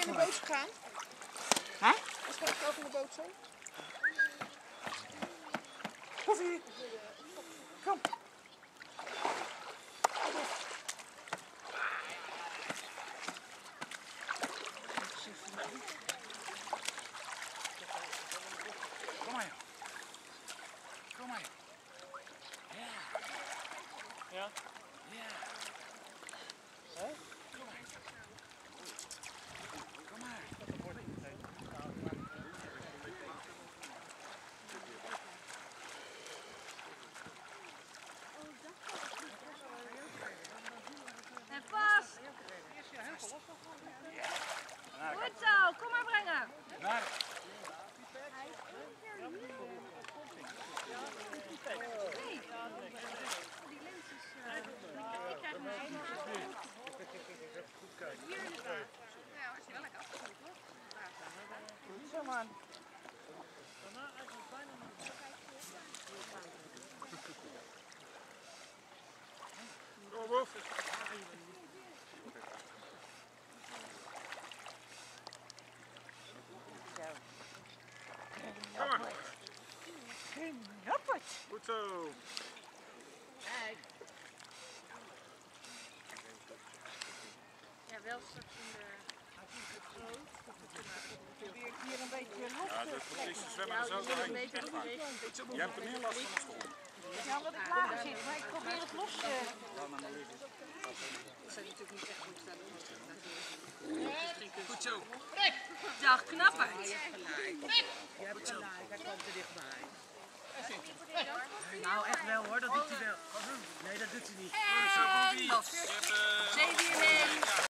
in de boot gegaan? Hè? Is dat ook in de boot zo? Koffie! Kom! Kom maar. Kom maar. Ja. Ja? Ja. Hè? Kom maar. Kom maar. En pas! Goed zo, kom maar brengen! Naar. Nee. Die lens is... ik krijg hem helemaal hier inderdaad. Ja, als je wel lekker afgevoerd wordt. Zo man. Daarna eigenlijk bijna niet. Kom op. Kom maar. Knappert! Goed zo. Kijk. Ja, wel straks in de... Probeer ik hier een beetje los Ja, te dat trekken. is de zwemmen er zo doorheen. Echt waar. Je hebt er meer last van als school. Ja, omdat ik lager zit, maar ik probeer het los te... Goed zo. Dag, knappert! Je hebt gelijk, hij kwam te dichtbij. Nou, echt wel hoor, dat doet hij wel. Nee, dat doet hij niet. Goed zo, Bobby. Zeewier mee!